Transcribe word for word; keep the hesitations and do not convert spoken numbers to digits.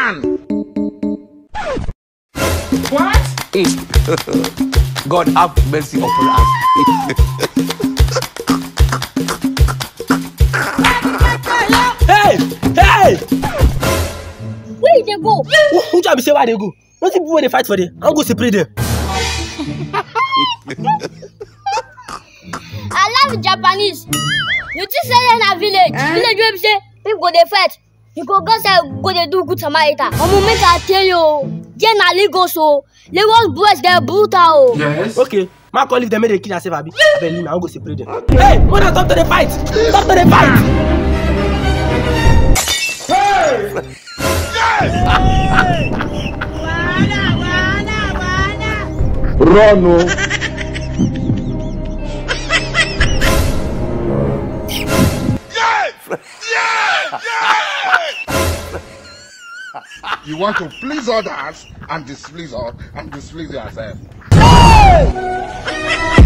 man. What? God have mercy upon us. Hey! Hey! Where did they go? Who, who tell me say where they go? Don't people when they fight for them? I'll go separate them. I love Japanese. You just say in a village. Eh? Village where say people go they fight. You go go say go they do good Samaritan. I'm gonna make I tell you. Generally go so. They was boys they're brutal. Yes. Okay. My call if they made a kill yourself, Abi. I believe I'll go separate them. Hey, when I stop to the fight! Stop to the fight! Hey! Yes! Run, no. Yes! Yes! Yes! You want to please others and displease us and displease yourself.